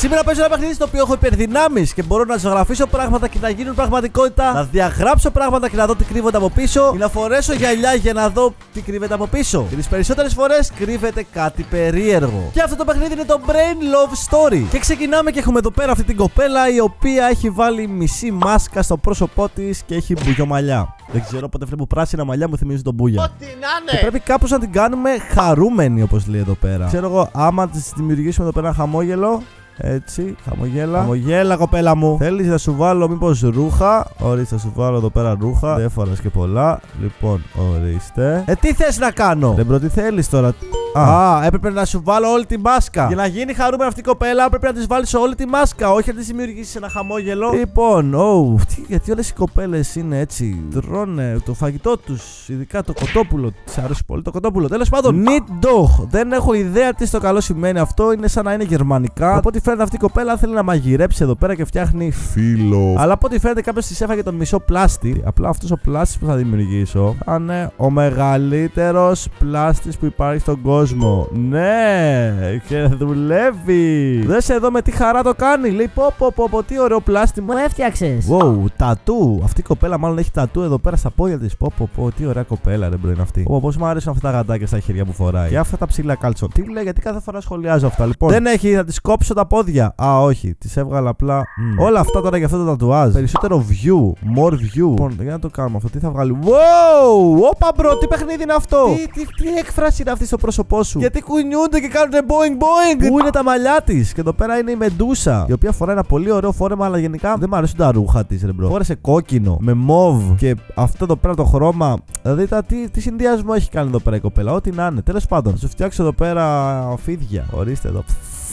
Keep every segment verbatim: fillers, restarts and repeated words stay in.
Σήμερα παίζω ένα παιχνίδι στο οποίο έχω υπερδυνάμεις και μπορώ να ζωγραφίσω πράγματα και να γίνουν πραγματικότητα, να διαγράψω πράγματα και να δω τι κρύβεται από πίσω, ή να φορέσω γυαλιά για να δω τι κρύβεται από πίσω. Και τις περισσότερες φορές κρύβεται κάτι περίεργο. Και αυτό το παιχνίδι είναι το Brain Love Story. Και ξεκινάμε και έχουμε εδώ πέρα αυτή την κοπέλα η οποία έχει βάλει μισή μάσκα στο πρόσωπό της και έχει μπουγιομαλιά. Δεν ξέρω, πότε βλέπω πράσινα μαλλιά μου θυμίζει τον Μπούγια. Ό,τι να είναι! Και πρέπει κάπως να την κάνουμε χαρούμενη, όπως λέει εδώ πέρα. Ξέρω εγώ, άμα της δημιουργήσουμε εδώ πέρα ένα χαμόγελο. Έτσι, χαμογέλα. Χαμογέλα, κοπέλα μου. Θέλεις να σου βάλω μήπως ρούχα? Ορίστε, θα σου βάλω εδώ πέρα ρούχα. Δεν φοράς και πολλά. Λοιπόν, ορίστε. Ε, τι θες να κάνω? Δεν τι θέλεις τώρα? Α, Α, έπρεπε να σου βάλω όλη τη μάσκα. Για να γίνει χαρούμενη αυτή η κοπέλα, έπρεπε να της βάλεις όλη τη μάσκα. Όχι να της δημιουργήσεις ένα χαμόγελο. Λοιπόν, oh, γιατί όλες οι κοπέλες είναι έτσι. Τρώνε το φαγητό τους, ειδικά το κοτόπουλο. Της αρέσει πολύ το κοτόπουλο. Τέλος πάντων, Need dog. Δεν έχω ιδέα τι στο καλό σημαίνει αυτό. Είναι σαν να είναι γερμανικά. Οπότε φαίνεται αυτή η κοπέλα θέλει να μαγειρέψει εδώ πέρα και φτιάχνει φίλο. Αλλά από ό,τι φαίνεται κάποιος της έφαγε τον μισό πλάστη. Απλά αυτός ο πλάστης που θα δημιουργήσω θα είναι ο μεγαλύτερος πλάστης που υπάρχει στον κόσμο. Ναι, και δουλεύει. Δες εδώ με τι χαρά το κάνει. Λέει πω πω πω, πω τι ωραίο πλάστη μου έφτιαξες. Wow, τατού. Αυτή η κοπέλα μάλλον έχει τατού εδώ πέρα στα πόδια της. Πω πω πω, τι ωραία κοπέλα ρε μπρο είναι αυτή. Πω, πώς μου αρέσουν αυτά τα γαντάκια στα χέρια που φοράει. Και αυτά τα ψηλά κάλτσον. Τι λέει, γιατί κάθε φορά σχολιάζω αυτά. Λοιπόν, δεν έχει, θα τη κόψω τα πόδια. Α, όχι, τη έβγαλα απλά. Mm. Όλα αυτά τώρα για αυτό το τατουάζ. Περισσότερο view, more view. Λοιπόν, για να το κάνουμε αυτό, τι θα βγάλει. Wow! Όπα μπρο, τι παιχνίδι είναι αυτό. Τι, τι, τι έκφραση είναι αυτή στο πρόσωπό σου. Γιατί κουνιούνται και κάνουν boing boing. Πού είναι τα μαλλιά τη. Και εδώ πέρα είναι η Μεντούσα. Η οποία φοράει ένα πολύ ωραίο φόρεμα, αλλά γενικά δεν μου αρέσουν τα ρούχα τη, ρε μπρο. Φόρεσε κόκκινο με μοβ και αυτό εδώ πέρα το χρώμα. Δηλαδή τα, τι, τι συνδυασμό έχει κάνει εδώ πέρα η κοπέλα. Ό,τι να είναι. Τέλος πάντων, θα σου φτιάξω εδώ πέρα φίδια. Ορίστε εδώ.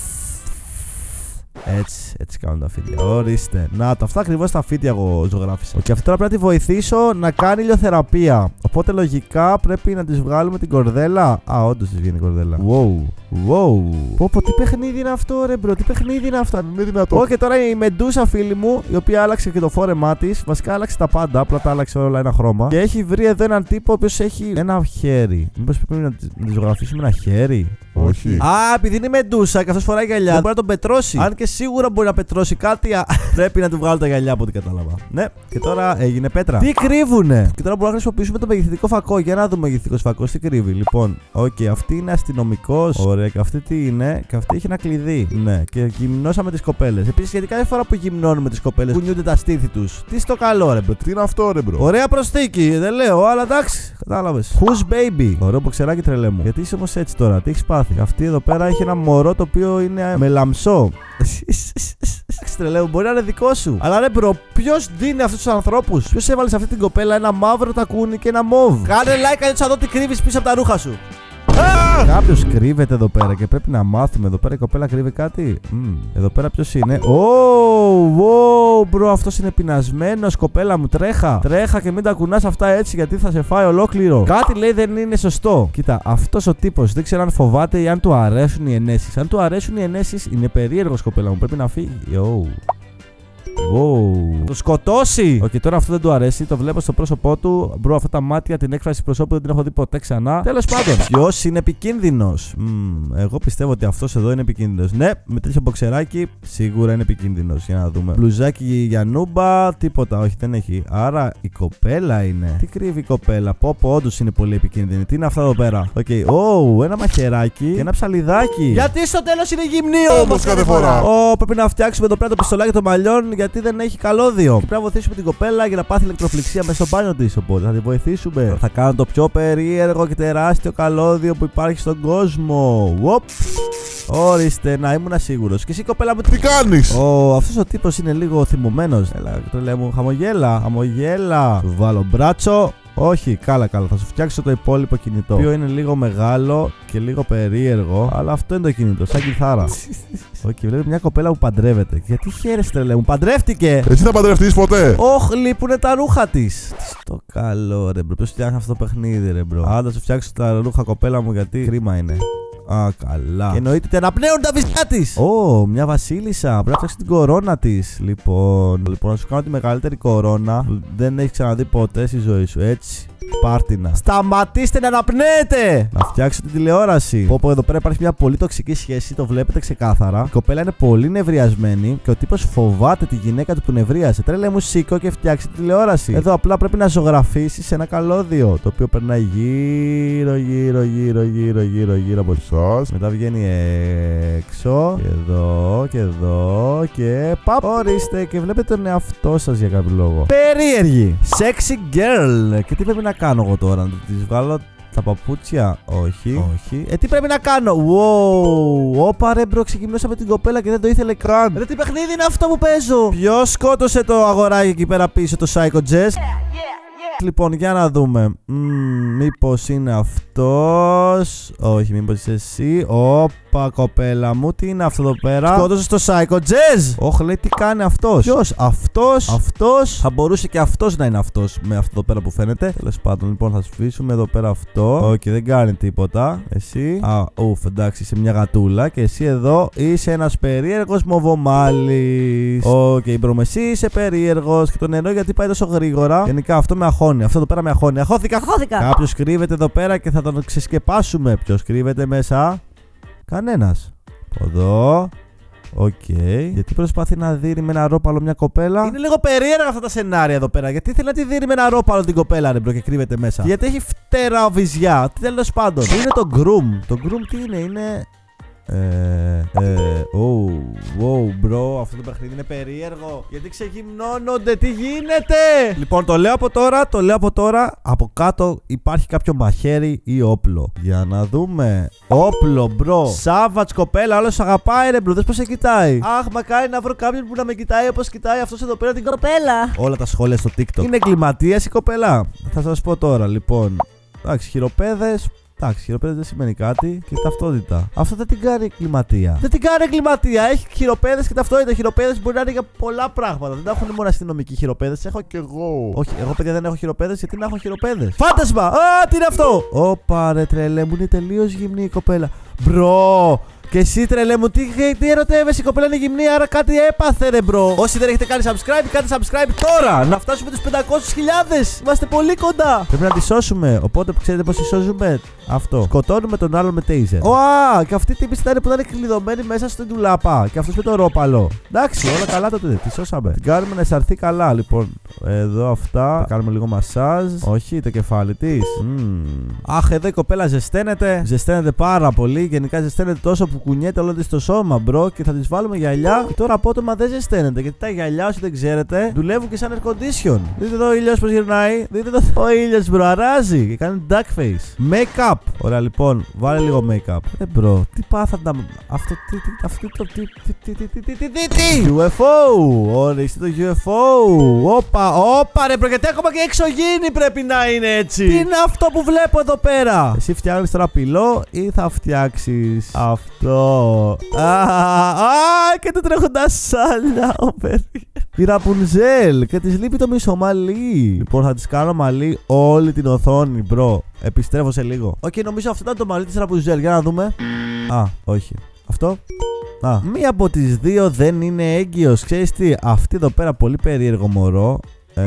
Έτσι, έτσι κάνουν τα φίδια. Ορίστε. Να, το αυτά ακριβώς τα φίδια εγώ ζωγράφισα. Και αυτή τώρα πρέπει να τη βοηθήσω να κάνει ηλιοθεραπεία. Οπότε λογικά πρέπει να τη βγάλουμε την κορδέλα. Α, όντως τη βγαίνει η κορδέλα. Wow. Wow. Πω πω, τι παιχνίδι είναι αυτό, ρε μπρο, τι παιχνίδι είναι αυτό. Είναι δυνατό. Όχι, τώρα η Μεντούσα φίλη μου, η οποία άλλαξε και το φόρεμά τη. Βασικά άλλαξε τα πάντα, απλά τα άλλαξε όλα ένα χρώμα. Και έχει βρει εδώ έναν τύπο ο οποίος έχει ένα χέρι. Μήπως πρέπει να τη ζωγραφίσουμε ένα χέρι? Όχι. Α, επειδή είναι Μεντούσα και αυτό φοράει γυαλιά, δεν μπορεί να τον πετρώσει. Αν και σίγουρα μπορεί να πετρώσει κάτι, α, πρέπει να του βγάλω τα γυαλιά από ό,τι κατάλαβα. Ναι, και τώρα έγινε πέτρα. Τι κρύβουνε! Και τώρα μπορούμε να χρησιμοποιήσουμε το μεγεθυντικό φακό. Για να δούμε μεγεθυντικό φακό, τι κρύβει. Λοιπόν, οκ, okay, αυτή είναι αστυνομικό. Ωραία, και αυτή τι είναι? Και αυτή έχει ένα κλειδί. Ναι, και γυμνώσαμε τις κοπέλες. Επίσης, γιατί κάθε φορά που γυμνώνουμε τις κοπέλες, κουνιούνται τα στήθη τους. Τι στο καλό, ρε μπρο. Τι είναι αυτό, ρε μπρο. Ωραία προσθήκη, δεν λέω, αλλά εντάξει, κατάλαβες. Who's baby? Ωραίο μποξεράκι, τρελέ μου. Γιατί είσαι όμως έτσι τώρα, τι έχεις πάθει? Αυτή εδώ πέρα έχει ένα μωρό το οποίο είναι με λαμψό. Τρελέ μου, μπορεί να είναι δικό σου. Αλλά ρε μπρο, ποιος δίνει αυτούς τους ανθρώπους? Ποιος έβαλε σε αυτή την κοπέλα ένα μαύρο τακούνι και ένα μοβ? Κάνε like, έτσι να δω τι κρύβεις πίσω από τα ρούχα σου. Κάποιος κρύβεται εδώ πέρα και πρέπει να μάθουμε. Εδώ πέρα η κοπέλα κρύβει κάτι. Mm. Εδώ πέρα ποιος είναι? Oh, wow, μπρο, αυτός είναι πεινασμένος. Κοπέλα μου, τρέχα. Τρέχα και μην τα κουνάς αυτά έτσι, γιατί θα σε φάει ολόκληρο. Κάτι λέει δεν είναι σωστό. Κοίτα, αυτός ο τύπος δεν ξέρω αν φοβάται ή αν του αρέσουν οι ενέσεις. Αν του αρέσουν οι ενέσεις, είναι περίεργος, κοπέλα μου. Πρέπει να φύγει. Oh. Wow. Το σκοτώσει! Οκ, okay, τώρα αυτό δεν του αρέσει. Το βλέπω στο πρόσωπό του. Μπρο, αυτά τα μάτια, την έκφραση προσώπου δεν την έχω δει ποτέ ξανά. Τέλος πάντων, ποιος είναι επικίνδυνος? Mm, εγώ πιστεύω ότι αυτός εδώ είναι επικίνδυνος. Ναι, με τέτοιο μποξεράκι σίγουρα είναι επικίνδυνος. Για να δούμε. Μπλουζάκι για νούμπα, τίποτα. Όχι, δεν έχει. Άρα η κοπέλα είναι. Τι κρύβει η κοπέλα? Πω, πω, όντως είναι πολύ επικίνδυνη. Τι είναι αυτά εδώ πέρα? Οκ, okay. Oh, ένα μαχαιράκι και ένα ψαλιδάκι. Γιατί στο τέλος είναι γυμνίο όμως κάθε φορά. Oh, πρέπει να φτιάξουμε εδώ πέρα το πιστολάκι των μαλλιών. Γιατί δεν έχει καλώδιο. Και πρέπει να βοηθήσουμε την κοπέλα για να πάθει ηλεκτροφληξία μέσα στο μπάνιο της. Οπότε θα τη βοηθήσουμε. Θα κάνω το πιο περίεργο και τεράστιο καλώδιο που υπάρχει στον κόσμο. Οπ. Ορίστε, να ήμουν σίγουρος. Και εσύ, κοπέλα μου, τι κάνεις? Ω, αυτός ο τύπος είναι λίγο θυμωμένος. Έλα, τρελέ μου, χαμογέλα, χαμογέλα. Του βάλω μπράτσο. Όχι, καλά, καλά. Θα σου φτιάξω το υπόλοιπο κινητό. Το οποίο είναι λίγο μεγάλο και λίγο περίεργο. Αλλά αυτό είναι το κινητό, σαν κιθάρα. Οκ, okay, βλέπει μια κοπέλα που παντρεύεται. Γιατί χαίρεσαι, τρελέ μου, παντρεύτηκε! Εσύ θα παντρευτείς ποτέ! Όχ, λείπουνε τα ρούχα της. Στο καλό, ρε μπρο. Ποιος φτιάχνει αυτό το παιχνίδι, ρε μπρο. Αν θα σου φτιάξω τα ρούχα, κοπέλα μου, γιατί κρίμα είναι. Α, καλά. Και εννοείται ότι αναπνέουν τα βυζιά της. Ω, μια βασίλισσα. Πρέπει να φτιάξει την κορώνα της. Λοιπόν, λοιπόν, να σου κάνω τη μεγαλύτερη κορώνα που δεν έχει ξαναδεί ποτέ στη ζωή σου. Έτσι. Πάρτινα. Σταματήστε να αναπνέετε! Να φτιάξω την τηλεόραση. Πω πω, εδώ πέρα υπάρχει μια πολύ τοξική σχέση, το βλέπετε ξεκάθαρα. Η κοπέλα είναι πολύ νευριασμένη και ο τύπος φοβάται τη γυναίκα του που νευρίασε. Τρέλε μου, σήκω και φτιάξει την τηλεόραση. Εδώ απλά πρέπει να ζωγραφίσει σε ένα καλώδιο το οποίο περνάει γύρω, γύρω, γύρω, γύρω, γύρω, γύρω από εσάς. Μετά βγαίνει έξω. Και εδώ και εδώ και παπ. Ορίστε και βλέπετε τον εαυτό σας για κάποιο λόγο. Περίεργη. Sexy girl. Και τι πρέπει να κάνω εγώ τώρα, να τη βγάλω τα παπούτσια? Όχι. Όχι. Ε, τι πρέπει να κάνω? Wow. Όπα ρε μπρο, ξεκινούσα με την κοπέλα και δεν το ήθελε καν. Ρε, τι παιχνίδι είναι αυτό που παίζω? Ποιος σκότωσε το αγοράκι εκεί πέρα πίσω, το Psycho Jazz? Yeah, yeah, yeah. Λοιπόν, για να δούμε. Mm, μήπως είναι αυτός? Όχι, μήπως είσαι εσύ? Όπα, κοπέλα μου, τι είναι αυτό εδώ πέρα? Σκότωσες το Psycho Jazz! Όχι, λέει, τι κάνει αυτός? Ποιος? Αυτός? Αυτός? Θα μπορούσε και αυτός να είναι αυτός με αυτό εδώ πέρα που φαίνεται. Τέλος πάντων, λοιπόν, θα σφίσουμε εδώ πέρα αυτό. Όχι, okay, δεν κάνει τίποτα. Εσύ. Α, ουφ, εντάξει, είσαι μια γατούλα. Και εσύ εδώ είσαι ένας περίεργος μοβομάλης. Οκ, okay, μπρο, εσύ είσαι περίεργος. Και το νερό γιατί πάει τόσο γρήγορα? Γενικά αυτό με αγχώνει. Αυτό εδώ πέρα με αγχώνει. Αχώθηκα, αχώθηκα. Κάποιος κρύβεται εδώ πέρα και θα τον ξεσκεπάσουμε. Ποιος κρύβεται μέσα? Κανένας. Εδώ. Οκ. Okay. Γιατί προσπαθεί να δείρει με ένα ρόπαλο μια κοπέλα? Είναι λίγο περίεργα αυτά τα σενάρια εδώ πέρα. Γιατί θέλει να τη δείρει με ένα ρόπαλο την κοπέλα, ρε μπρο, και κρύβεται μέσα? Γιατί έχει φτερά βυζιά. Τι τέλος πάντων. Τι είναι το groom? Το groom τι είναι? Είναι. Ε, ε, oh, wow, bro, αυτό το παιχνίδι είναι περίεργο. Γιατί ξεγυμνώνονται, τι γίνεται? Λοιπόν, το λέω από τώρα, το λέω από τώρα. Από κάτω υπάρχει κάποιο μαχαίρι ή όπλο. Για να δούμε. Όπλο, bro. Σάβατς κοπέλα, όλος αγαπάει, ρε bro. Δες πως σε κοιτάει. Αχ, μακάρι να βρω κάποιον που να με κοιτάει όπως κοιτάει αυτός εδώ πέρα την κοπέλα. Όλα τα σχόλια στο TikTok. Είναι εγκληματίας η κοπέλα. Θα σας πω τώρα, λοιπόν. Εντάξει, χειροπέδες. Εντάξει, χειροπέδες δεν σημαίνει κάτι. Και ταυτότητα. Αυτό δεν την κάνει εγκληματία. Δεν την κάνει εγκληματία. Έχει χειροπέδες και ταυτότητα. Χειροπέδες μπορεί να είναι για πολλά πράγματα. Δεν τα έχουν μόνο αστυνομικοί χειροπέδες. Έχω κι εγώ. Όχι, εγώ παιδιά δεν έχω χειροπέδες. Γιατί να έχω χειροπέδες? Φάντασμα! Α, τι είναι αυτό? Όπα ρε τρελέ μου, είναι τελείως γυμνή η κοπέλα. Μπρο! Και εσύ τρελέ μου, τι, τι ερωτεύεσαι, η κοπέλα είναι γυμνή, άρα κάτι έπαθε ρε μπρο. Όσοι δεν έχετε κάνει subscribe, κάντε subscribe τώρα. Να φτάσουμε τους πεντακόσιες χιλιάδες. Είμαστε πολύ κοντά. Πρέπει να τη σώσουμε. Οπότε ξέρετε πώς τη σώζουμε? Αυτό. Σκοτώνουμε τον άλλο με taser. Ωα! Και αυτή η τύπη ήταν που ήταν κλειδωμένη μέσα στην τουλάπα. Και αυτός με το ρόπαλο. Εντάξει, όλα καλά τότε. Τη σώσαμε. Την κάνουμε να αισθανθεί καλά. Λοιπόν, εδώ αυτά. Θα κάνουμε λίγο μασάζ. Όχι, το κεφάλι τη. Mm. Αχ, εδώ η κοπέλα ζεσταίνεται. Ζεσταίνεται πάρα πολύ. Γενικά ζεσταίνεται τόσο που κουνιέται όλο της το σώμα, μπρο. Και θα της βάλουμε γυαλιά. Και τώρα απότομα δεν ζεσταίνεται. Γιατί τα γυαλιά, όσοι δεν ξέρετε, δουλεύουν και σαν air condition. Δείτε εδώ ο ήλιος πως γυρνάει. Δείτε εδώ ο ήλιος, μπρο, αράζει. Και κάνει duck face. Make up. Ωραία, λοιπόν, βάλε λίγο make up. Ε, μπρο, τι πάθαντα. Αυτό τι, τι, αυτό το τι, τι, τι, τι, τι, τι, τι, τι. γιου εφ ο. Ορίστε το γιου εφ ο. Όπα, όπα, ρε, μπρο, γιατί ακόμα και εξωγήινη πρέπει να είναι έτσι. Τι είναι αυτό που βλέπω εδώ πέρα? Εσύ φτιάχνεις τώρα πυλό ή θα φτιάξεις αυτό? Α, α, και το τρέχοντα σάλια, ο παιδί. Η Ραπουνζέλ και της λείπει το μισό μαλλί. Λοιπόν, θα της κάνω μαλλί όλη την οθόνη, μπρο. Επιστρέφω σε λίγο. Οκ, okay, νομίζω αυτό ήταν το μαλλί της Ραπουνζέλ. Για να δούμε. Α, όχι. Αυτό. Α, μία από τις δύο δεν είναι έγκυος. Ξέρεις τι, αυτή εδώ πέρα πολύ περίεργο μωρό. Ε,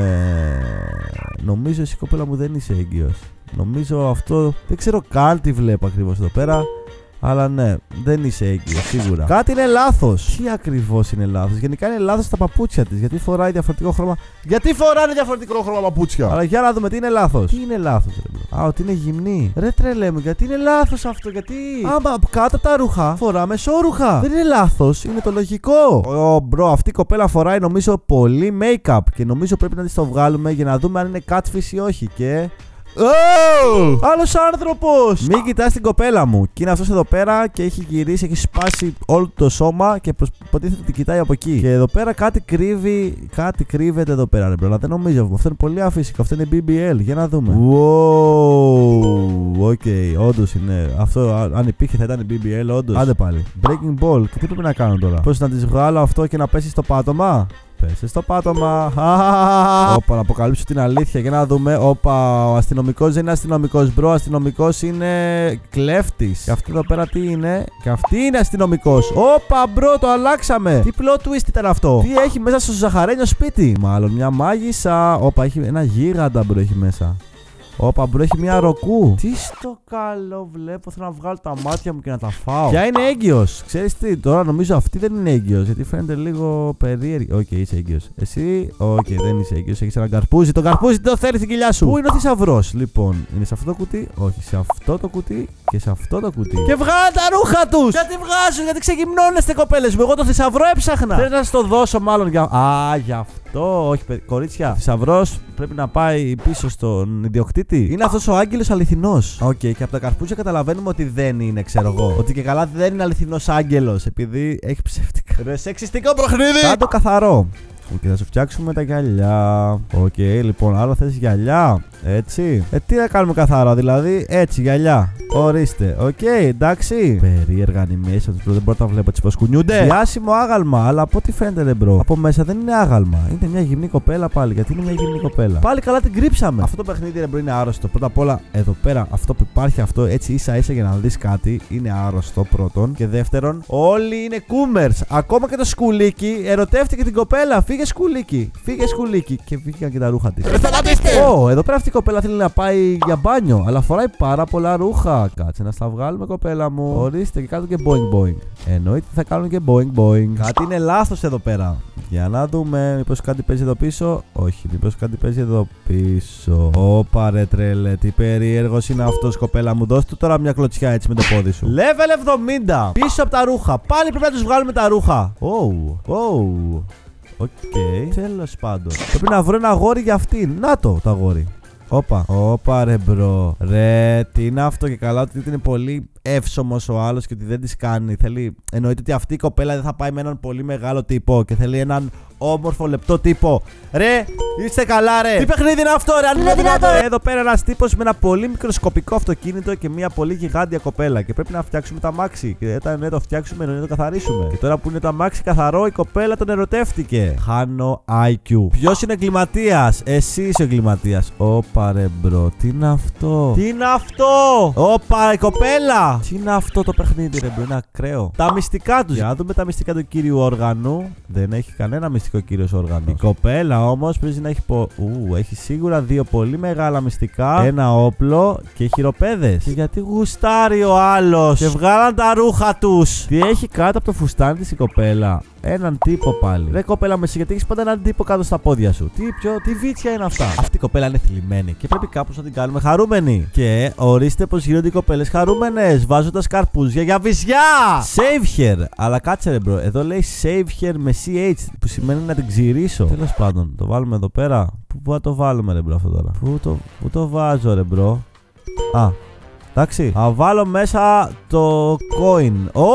νομίζω εσύ κοπέλα μου δεν είσαι έγκυος. Νομίζω αυτό, δεν ξέρω καν τι βλέπω ακριβώς εδώ πέρα. Αλλά ναι, δεν είσαι έγκυος, σίγουρα. Κάτι είναι λάθος. Τι ακριβώς είναι λάθος? Γενικά είναι λάθος στα παπούτσια της. Γιατί φοράει διαφορετικό χρώμα. Γιατί φοράνε διαφορετικό χρώμα παπούτσια? Αλλά για να δούμε τι είναι λάθος. Τι είναι λάθος, ρε? Α, ότι είναι γυμνή. Ρε τρελέ μου, γιατί είναι λάθος αυτό? Γιατί. Άμα κάτω τα ρούχα φοράμε σώρουχα. Δεν είναι λάθος, είναι το λογικό. Ω, μπρο, αυτή η κοπέλα φοράει νομίζω πολύ make-up. Και νομίζω πρέπει να της το βγάλουμε για να δούμε αν είναι catfish ή όχι. Και. Oh! Άλλος άνθρωπος! Μην κοιτάς την κοπέλα μου. Και είναι αυτός εδώ πέρα και έχει γυρίσει, έχει σπάσει όλο το σώμα και υποτίθεται ότι την κοιτάει από εκεί. Και εδώ πέρα κάτι κρύβει, κάτι κρύβεται εδώ πέρα, ρε μπρο. Αλλά δεν νομίζω. Αυτό είναι πολύ αφύσικο. Αυτό είναι μπι μπι ελ. Για να δούμε. Wow! Οκ, okay, όντως είναι. Αυτό αν υπήρχε θα ήταν μπι μπι ελ, όντως. Άντε πάλι. Breaking ball. Και τι πρέπει να κάνω τώρα? Πώς να της βγάλω αυτό και να πέσει στο πάτωμα? Πέσε στο πάτωμα. Όπα, να αποκαλύψω την αλήθεια για να δούμε. Όπα, ο αστυνομικός δεν είναι αστυνομικός, μπρο. Ο αστυνομικός είναι κλέφτης. Και αυτή εδώ πέρα τι είναι? Και αυτή είναι αστυνομικός. Όπα, μπρο, το αλλάξαμε. Τι plot twist ήταν αυτό? Τι έχει μέσα στο ζαχαρένιο σπίτι? Μάλλον μια μάγισσα. Όπα, έχει ένα γίγαντα, μπρο, έχει μέσα. Όπα, μπρο, έχει μια ροκού. Τι στο καλό βλέπω, θέλω να βγάλω τα μάτια μου και να τα φάω. Ποια είναι έγκυος. Ξέρεις τι, τώρα νομίζω αυτή δεν είναι έγκυος, γιατί φαίνεται λίγο περίεργη. Οκ, okay, είσαι έγκυος. Εσύ, οκ, okay, δεν είσαι έγκυος. Έχεις ένα καρπούζι. Το καρπούζι τι το θέλει στην κοιλιά σου. Πού είναι ο θησαυρός. Λοιπόν, είναι σε αυτό το κουτί. Όχι, σε αυτό το κουτί και σε αυτό το κουτί. Και βγάλε τα ρούχα τους. Γιατί βγάζουν, γιατί ξεγυμνώνεστε, κοπέλες μου. Εγώ το θησαυρό έψαχνα. Θέλω να σα το δώσω μάλλον για. Α, γι' αυτό. Όχι, κορίτσια. Ο θησαυρός πρέπει να πάει πίσω στον ιδιοκτήτη. Είναι αυτός ο άγγελος αληθινός. Οκ, okay, και από τα καρπούζια καταλαβαίνουμε ότι δεν είναι, ξέρω εγώ. Ότι και καλά δεν είναι αληθινός άγγελος. Επειδή έχει ψεύτικα. Ρε, σεξιστικό προχνίδι! Κάντο καθαρό. Και θα σου φτιάξουμε τα γυαλιά. Οκ, okay, λοιπόν, άρα θες γυαλιά. Έτσι. Ε, τι να κάνουμε καθαρά, δηλαδή έτσι γυαλιά. Ορίστε, οκ, okay, εντάξει. Περίεργα animation, δεν μπορώ να τα βλέπω έτσι πως κουνιούνται. Διάσημο άγαλμα, αλλά από ό,τι φαίνεται, ρε μπρο. Από μέσα δεν είναι άγαλμα. Είναι μια γυμνή κοπέλα πάλι. Γιατί είναι μια γυμνή κοπέλα. Πάλι καλά την κρύψαμε. Αυτό το παιχνίδι, ρε μπρο, είναι άρρωστο. Πρώτα απ' όλα, εδώ πέρα, αυτό που υπάρχει αυτό έτσι ίσα ίσα για να δεις κάτι, είναι άρρωστο πρώτον. Και δεύτερον, όλοι είναι κούμερς. Ακόμα και το σκουλίκι ερωτεύτηκε την κοπέλα. Φύγε σκουλίκι. Φύγε σκουλίκι. Και βγήκαν και τα ρούχα τη. Ω, εδώ πέρα αυτή η κοπέλα θέλει να πάει για μπάνιο, αλλά φοράει πάρα πολλά ρούχα. Κάτσε να στα βγάλουμε, κοπέλα μου. Ορίστε και κάτω και boing boing. Εννοείται θα κάνουν και boing boing. Κάτι είναι λάθος εδώ πέρα. Για να δούμε, μήπως κάτι παίζει εδώ πίσω. Όχι, μήπως κάτι παίζει εδώ πίσω. Ωπα ρε τρελέ, τι περίεργος είναι αυτός, κοπέλα μου. Δώσ' του τώρα μια κλωτσιά έτσι με το πόδι σου. Level εβδομήντα. Πίσω από τα ρούχα. Πάλι πρέπει να τους βγάλουμε τα ρούχα. Oh, oh. Οκ, okay. Τέλος πάντων. Πρέπει να βρω ένα αγόρι για αυτήν. Να το, το αγόρι. Όπα, όπα ρε μπρο. Ρε, τι είναι αυτό και καλά ότι είναι πολύ εύσωμος ο άλλος και ότι δεν της κάνει. Θέλει, εννοείται ότι αυτή η κοπέλα δεν θα πάει με έναν πολύ μεγάλο τύπο και θέλει έναν όμορφο λεπτό τύπο. Ρε, είστε καλά ρε. Τι παιχνίδι είναι αυτό ρε, αν είναι δυνατό. Εδώ πέρα ένας τύπος με ένα πολύ μικροσκοπικό αυτοκίνητο και μια πολύ γιγάντια κοπέλα και πρέπει να φτιάξουμε τα αμάξι. Και όταν ναι, το φτιάξουμε εννοείται το καθαρίσουμε. Και τώρα που είναι το αμάξι καθαρό η κοπέλα τον ερωτεύτηκε. Χάνω άι κιου. Ποιος είναι εγκληματίας? Εσύ είσαι εγκληματίας. Όπα ρε μπρο, τι είναι αυτό? Τι είναι αυτό? Όπα η κοπέλα. Τι είναι αυτό το παιχνίδι ρε μπρο, είναι ακραίο. Τα μυστικά τους. Για να δούμε τα μυστικά του κύριου όργανου. Δεν έχει κανένα μυστικό κύριος όργανο. Η κοπέλα όμως πρέπει να έχει πο... Ου, έχει σίγουρα δύο πολύ μεγάλα μυστικά. Ένα όπλο και χειροπέδες. Και γιατί γουστάρει ο άλλος και βγάλαν τα ρούχα τους. Τι έχει κάτω από το φουστάνι της η κοπέλα? Έναν τύπο πάλι. Ρε κοπέλα με εσύ, γιατί έχεις πάντα έναν τύπο κάτω στα πόδια σου. Τι, ποιο, τι βίτσια είναι αυτά? Αυτή η κοπέλα είναι θλιμμένη και πρέπει κάπως να την κάνουμε χαρούμενη. Και ορίστε πως γίνονται οι κοπέλες χαρούμενες. Βάζοντας καρπούζια για βυζιά. Save her. Αλλά κάτσε ρε μπρο, εδώ λέει save her με σι έιτς που σημαίνει να την ξηρίσω. Τέλος πάντων, το βάλουμε εδώ πέρα. Πού, πού θα το βάλουμε ρε μπρο αυτό τώρα? Πού το, πού το βάζω ρε μπρο? Α, εντάξει. Θα βάλω μέσα το coin. Ω,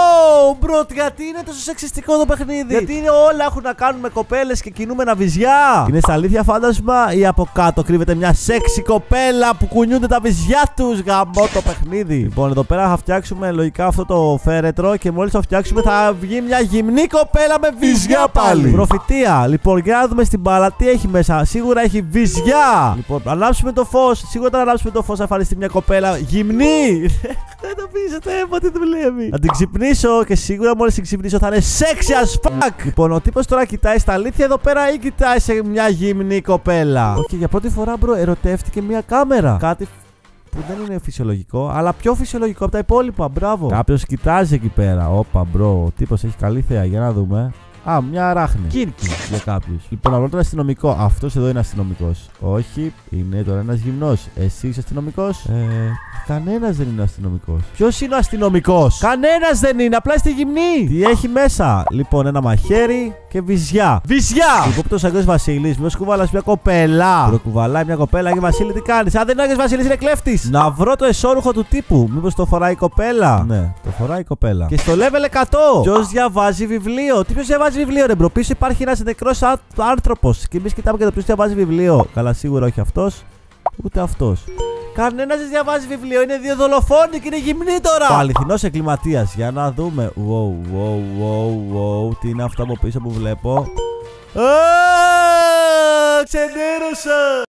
μπρο, γιατί είναι τόσο σεξιστικό το παιχνίδι? Γιατί είναι όλα έχουν να κάνουν με κοπέλες και κινούμενα βυζιά. Είναι στα αλήθεια φάντασμα ή από κάτω κρύβεται μια σεξι κοπέλα που κουνιούνται τα βυζιά τους? Γαμώ το παιχνίδι. Λοιπόν, εδώ πέρα θα φτιάξουμε λογικά αυτό το φέρετρο και μόλις το φτιάξουμε θα βγει μια γυμνή κοπέλα με βυζιά πάλι. Προφητεία. Λοιπόν, για να δούμε στην μπάλα τι έχει μέσα. Σίγουρα έχει βυζιά. Λοιπόν, ανάψουμε το φως. Σίγουρα όταν ανάψουμε το φως θα εμφανιστεί μια κοπέλα γυμνή. Δεν το πείσετε, πότε δουλεύει. Να την ξυπνήσω και σίγουρα μόλις την ξυπνήσω θα είναι sexy as fuck. Λοιπόν, ο τύπος τώρα κοιτάει στα αλήθεια εδώ πέρα ή κοιτάει σε μια γυμνή κοπέλα? Όχι, okay, για πρώτη φορά μπρο ερωτεύτηκε μια κάμερα. Κάτι που δεν είναι φυσιολογικό, αλλά πιο φυσιολογικό από τα υπόλοιπα. Μπράβο. Κάποιος κοιτάζει εκεί πέρα. Όπα μπρο, ο τύπος έχει καλή θέα. Για να δούμε. Α, μια αράχνη. Κίρκι για κάποιους. Λοιπόν, να βρω τον αστυνομικό. Αυτός εδώ είναι αστυνομικός. Όχι, είναι τώρα ένας γυμνός. Εσύ είσαι αστυνομικός? Ε, κανένας δεν είναι αστυνομικός. Ποιος είναι ο αστυνομικός? Κανένας δεν είναι, απλά είστε γυμνοί. Τι έχει μέσα? Λοιπόν, ένα μαχαίρι και βυζιά. Βυζιά! Υπόπτω ο Άγιος Βασίλης, μήπως κουβαλάς μια κοπέλα? Προκουβαλάει μια κοπέλα και Βασίλη τι κάνεις? Αν δεν είναι Άγιος Βασίλης, είναι κλέφτης. Να βρω το εσώρουχο του τύπου. Μήπως το φοράει η κοπέλα? Ναι, το φοράει η κοπέλα. Και στο level εκατό. Ποιος διαβάζει βιβλίο? Τι ποιος διαβάζει βιβλίο, ρε μπρο? Πίσω υπάρχει ένας νεκρός άνθρωπος. Και εμείς κοιτάμε και το ποιος διαβάζει βιβλίο. Καλά, σίγουρα όχι αυτός, ούτε αυτός. Κανένας δεν διαβάζει βιβλίο. Είναι δύο δολοφόνοι και είναι γυμνοί τώρα. Ο αληθινός εγκληματίας. Για να δούμε. Wow, wow, wow, wow. Τι είναι αυτό από πίσω που βλέπω? Α, ξενέρωσα.